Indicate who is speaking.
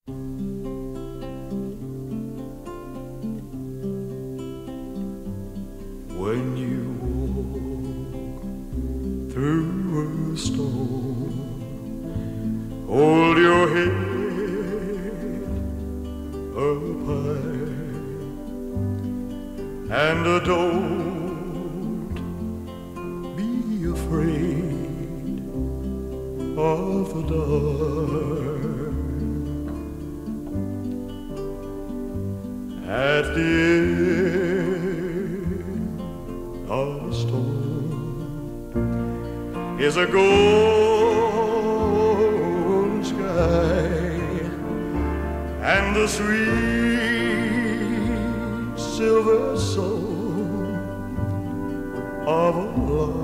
Speaker 1: When you walk through a storm, hold your head up high and don't be afraid of the dark. At the end of the storm is a golden sky and the sweet silver soul of a lark.